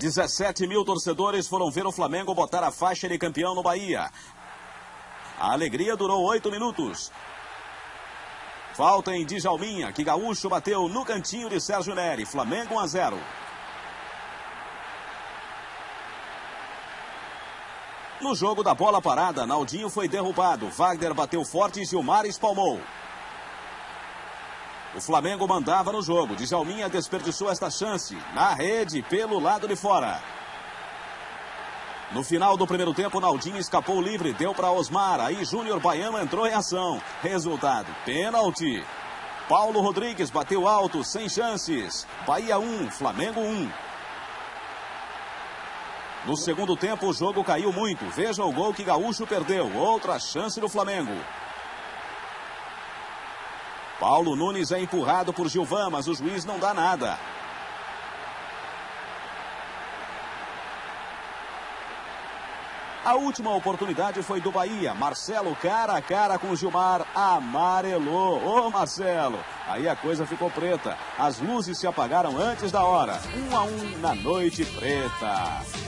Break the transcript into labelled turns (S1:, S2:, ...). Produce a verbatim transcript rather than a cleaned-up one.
S1: dezessete mil torcedores foram ver o Flamengo botar a faixa de campeão no Bahia. A alegria durou oito minutos. Falta em Djalminha, que Gaúcho bateu no cantinho de Sérgio Neri. Flamengo um a zero. No jogo da bola parada, Naldinho foi derrubado. Wagner bateu forte e Gilmar espalmou. O Flamengo mandava no jogo. Djalminha desperdiçou esta chance. Na rede, pelo lado de fora. No final do primeiro tempo, Naldinho escapou livre. Deu para Osmar. Aí Júnior Baiano entrou em ação. Resultado, pênalti. Paulo Rodrigues bateu alto, sem chances. Bahia um, Flamengo um. No segundo tempo, o jogo caiu muito. Veja o gol que Gaúcho perdeu. Outra chance do Flamengo. Paulo Nunes é empurrado por Gilvan, mas o juiz não dá nada. A última oportunidade foi do Bahia. Marcelo, cara a cara com Gilmar, amarelou. Ô, Marcelo, aí a coisa ficou preta. As luzes se apagaram antes da hora. Um a um na noite preta.